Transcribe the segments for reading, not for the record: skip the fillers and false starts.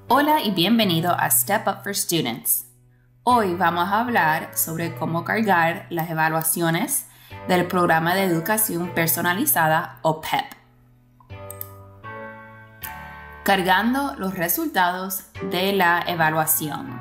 Hola y bienvenido a Step Up for Students. Hoy vamos a hablar sobre cómo cargar las evaluaciones del Programa de Educación Personalizada o PEP. Cargando los resultados de la evaluación.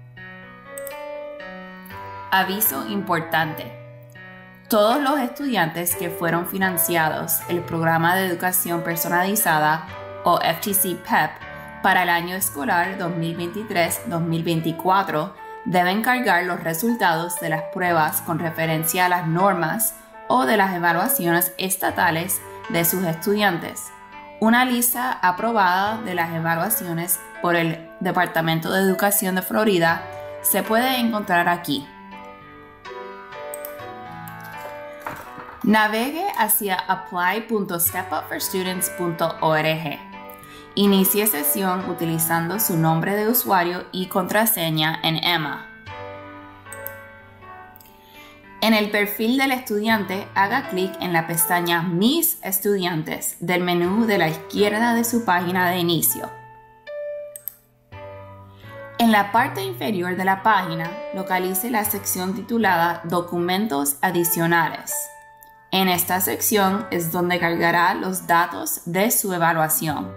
Aviso importante. Todos los estudiantes que fueron financiados el Programa de Educación Personalizada o FTC PEP para el año escolar 2023-2024 deben cargar los resultados de las pruebas con referencia a las normas o de las evaluaciones estatales de sus estudiantes. Una lista aprobada de las evaluaciones por el Departamento de Educación de Florida se puede encontrar aquí. Navegue hacia apply.stepupforstudents.org. Inicie sesión utilizando su nombre de usuario y contraseña en Emma. En el perfil del estudiante, haga clic en la pestaña Mis estudiantes del menú de la izquierda de su página de inicio. En la parte inferior de la página, localice la sección titulada Documentos adicionales. En esta sección es donde cargará los datos de su evaluación.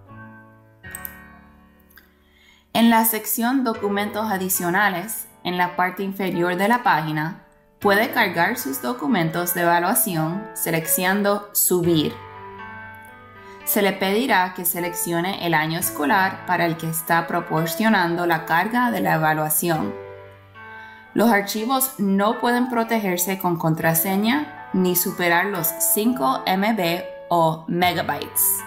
En la sección Documentos adicionales, en la parte inferior de la página, puede cargar sus documentos de evaluación seleccionando Subir. Se le pedirá que seleccione el año escolar para el que está proporcionando la carga de la evaluación. Los archivos no pueden protegerse con contraseña ni superar los 5 MB o megabytes.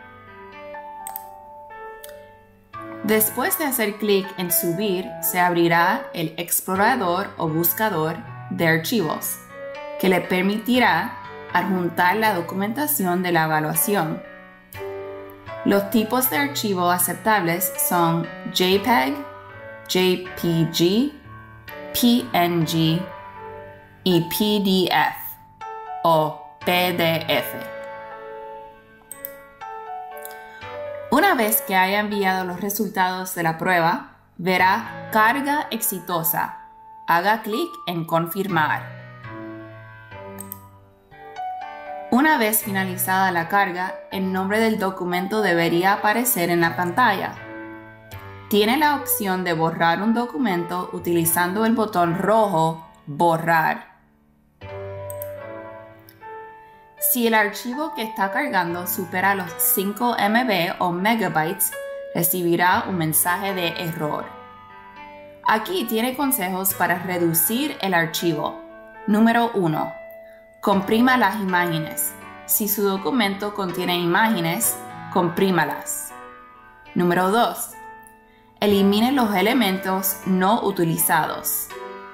Después de hacer clic en Subir, se abrirá el explorador o buscador de archivos, que le permitirá adjuntar la documentación de la evaluación. Los tipos de archivo aceptables son JPEG, JPG, PNG y PDF o PDF. Una vez que haya enviado los resultados de la prueba, verá Carga exitosa. Haga clic en Confirmar. Una vez finalizada la carga, el nombre del documento debería aparecer en la pantalla. Tiene la opción de borrar un documento utilizando el botón rojo Borrar. Si el archivo que está cargando supera los 5 MB o megabytes, recibirá un mensaje de error. Aquí tiene consejos para reducir el archivo. Número 1. Comprima las imágenes. Si su documento contiene imágenes, comprímalas. Número 2. Elimine los elementos no utilizados.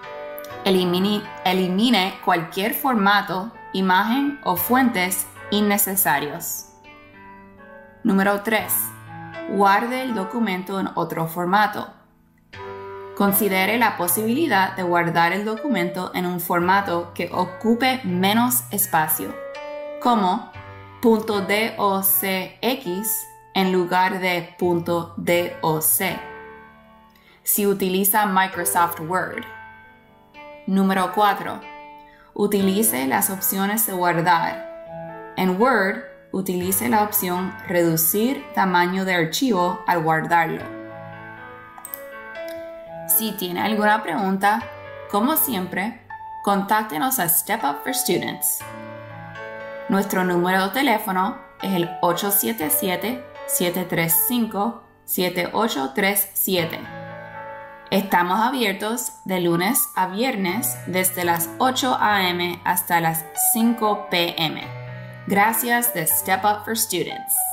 Elimine cualquier formato, imagen o fuentes innecesarios. Número 3. Guarde el documento en otro formato. Considere la posibilidad de guardar el documento en un formato que ocupe menos espacio, como .docx en lugar de .doc, si utiliza Microsoft Word. Número 4. Utilice las opciones de guardar. En Word, utilice la opción Reducir tamaño de archivo al guardarlo. Si tiene alguna pregunta, como siempre, contáctenos a Step Up for Students. Nuestro número de teléfono es el 877-735-7837. Estamos abiertos de lunes a viernes desde las 8 a.m. hasta las 5 p.m. Gracias de Step Up for Students.